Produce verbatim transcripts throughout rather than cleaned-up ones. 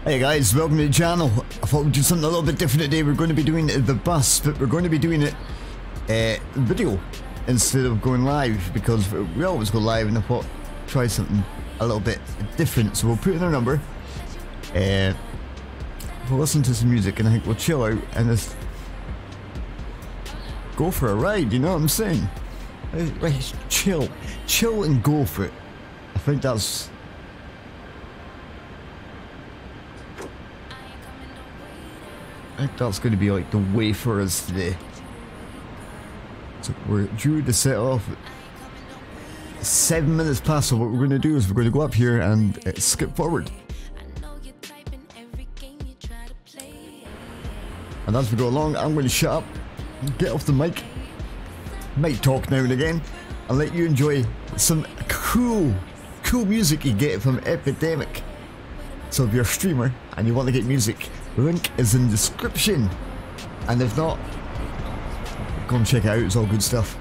Hey guys, welcome to the channel. I thought we'd do something a little bit different today. We're going to be doing the bus, but we're going to be doing it uh, video instead of going live, because we always go live, and I thought try something a little bit different. So we'll put in our number, uh, we'll listen to some music, and I think we'll chill out and just go for a ride, you know what I'm saying? Right, chill, chill and go for it. I think that's I think that's going to be like the way for us today. So we're due to set off at seven minutes past, so what we're going to do is we're going to go up here and uh, skip forward. And as we go along, I'm going to shut up, get off the mic, might talk now and again, and let you enjoy some cool, cool music you get from Epidemic. So if you're a streamer and you want to get music, the link is in the description, and if not, go and check it out, it's all good stuff.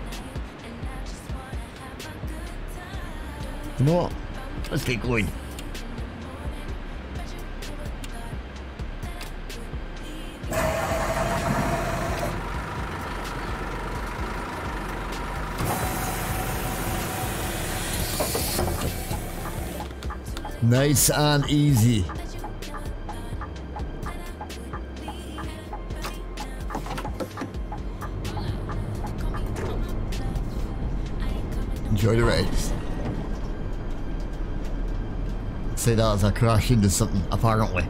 You know what? Let's get going. Nice and easy. Enjoy the race. Say that as I crash into something, apparently.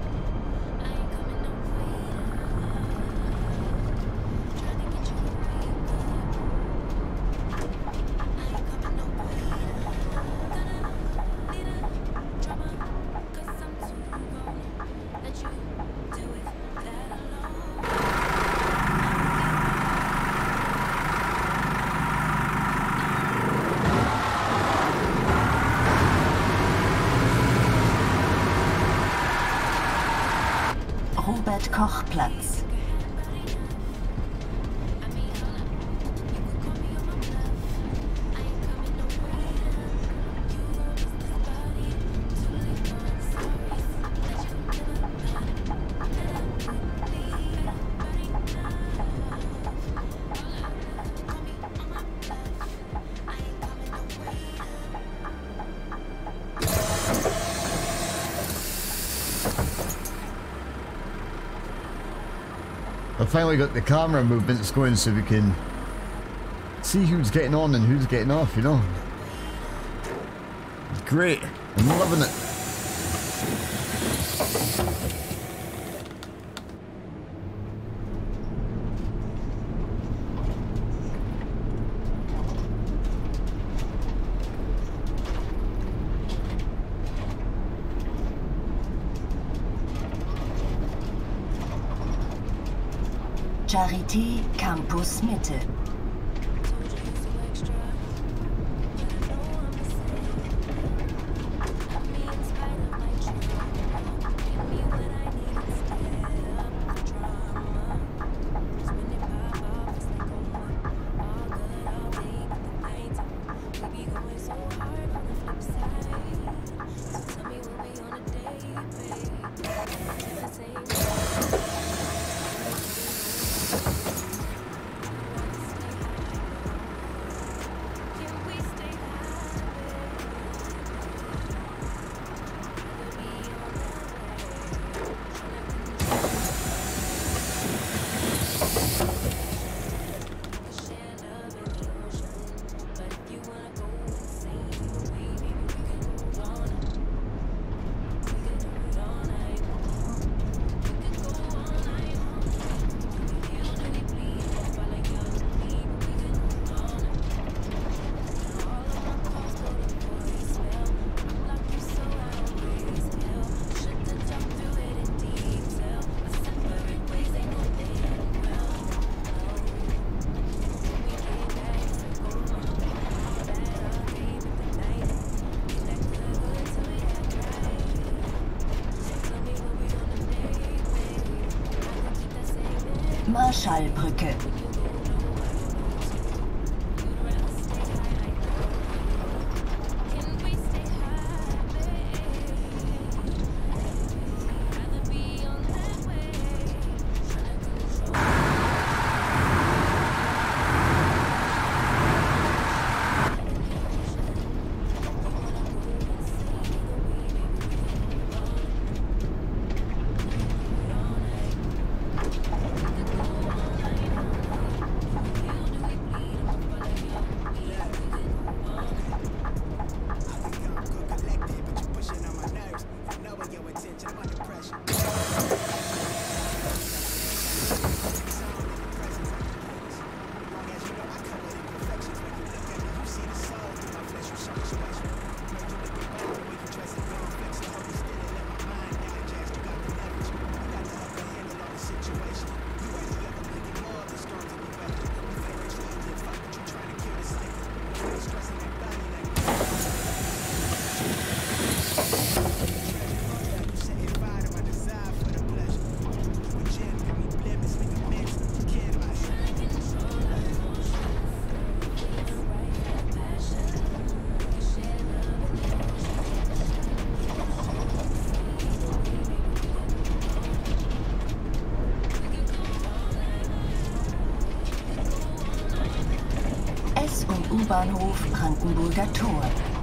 Robert-Koch-Platz. I finally got the camera movements going so we can see who's getting on and who's getting off, you know. Great, I'm loving it. Charité Campus Mitte. Marschallbrücke. U-Bahnhof Brandenburger Tor.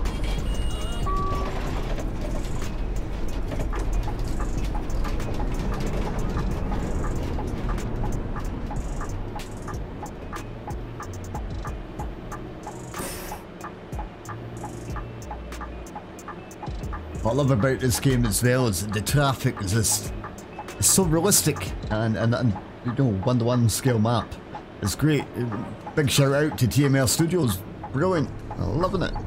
What I love about this game as well is that the traffic is just it's so realistic and, and, and you know, one to one scale map. It's great. Big shout out to T M L Studios. Brilliant. I'm loving it.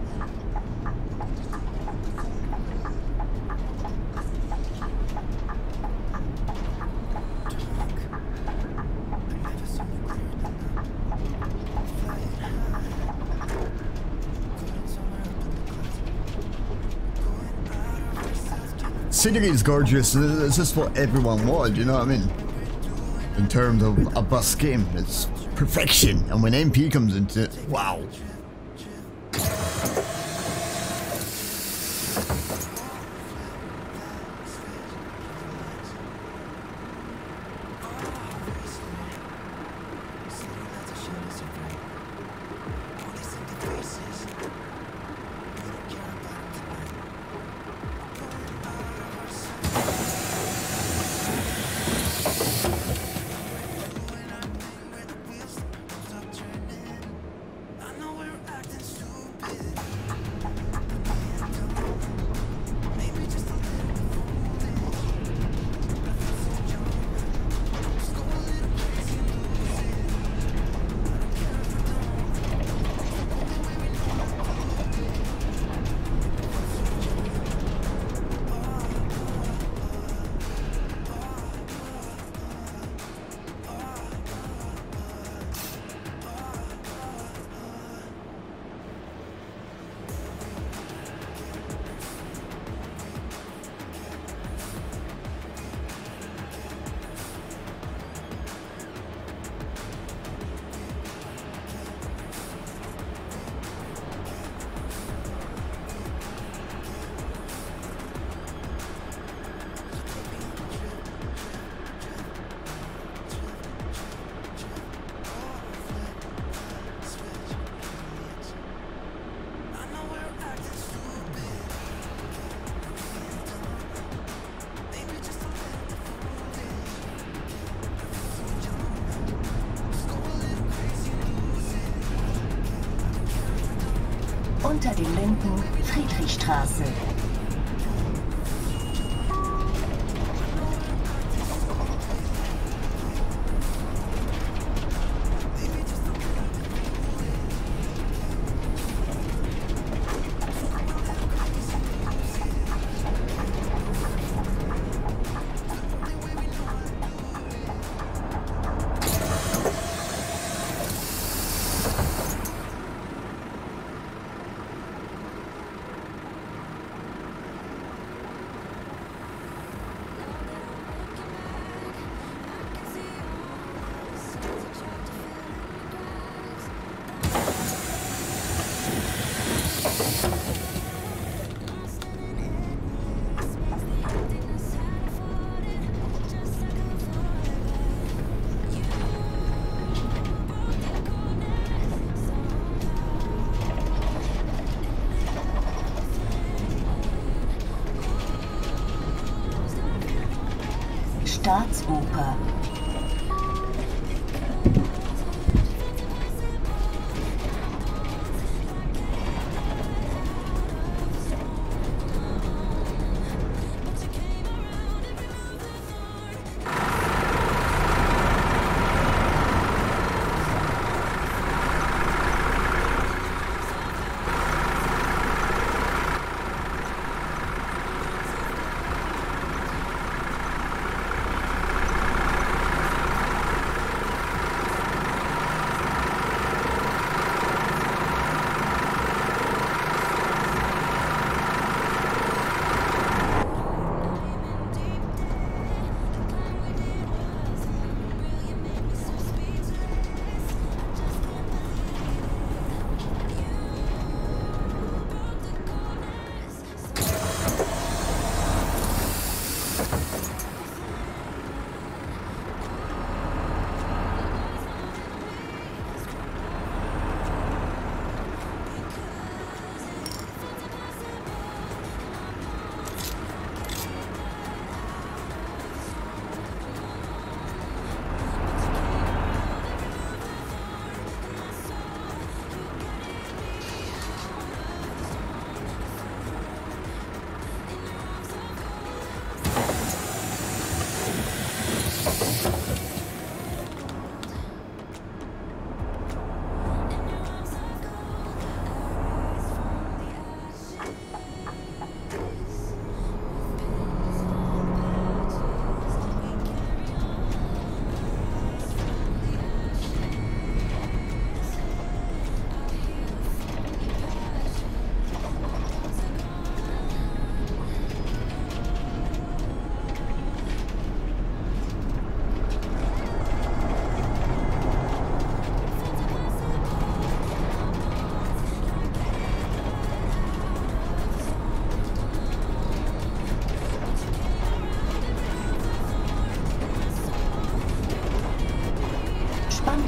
Scenery is gorgeous. It's just what everyone wanted, you know what I mean? In terms of a bus game, it's perfection. And when M P comes into it, wow. Unter den Linden Friedrichstraße. Staatsoper.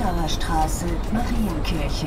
Landauer Straße, Marienkirche.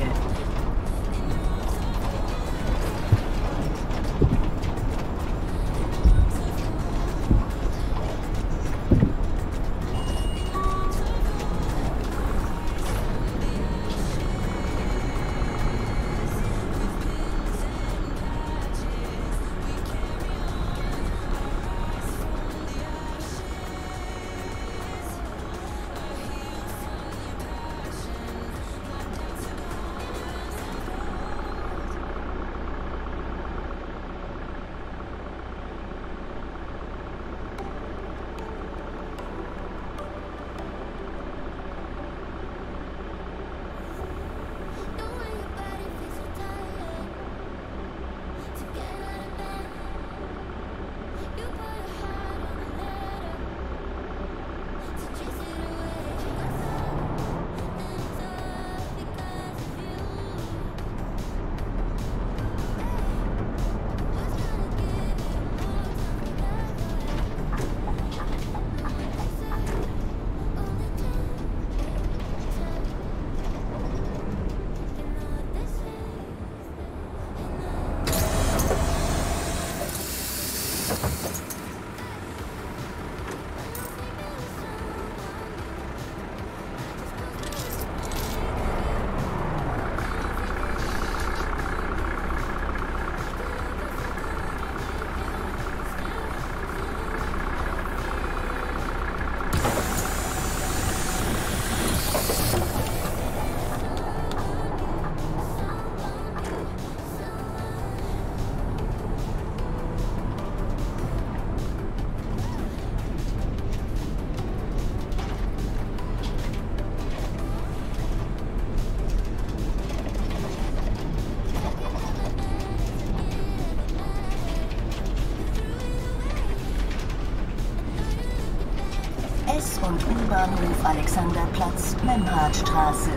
S- und U-Bahnhof Alexanderplatz, Memhardstraße.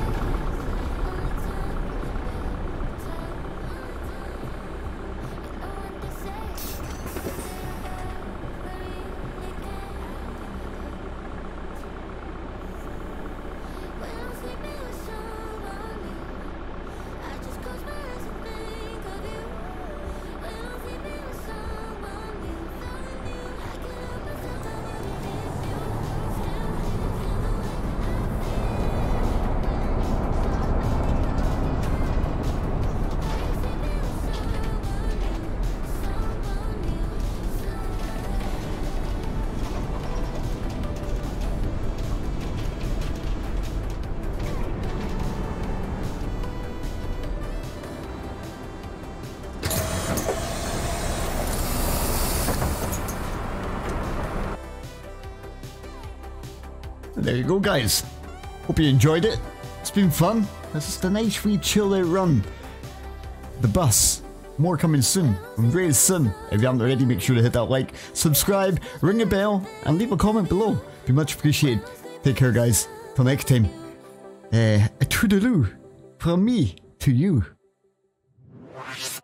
There you go, guys. Hope you enjoyed it. It's been fun. This is the nice wee chill out run. The bus. More coming soon. And very soon. If you haven't already, make sure to hit that like, subscribe, ring a bell, and leave a comment below. Be much appreciated. Take care, guys. Till next time. Uh, a toodaloo from me to you.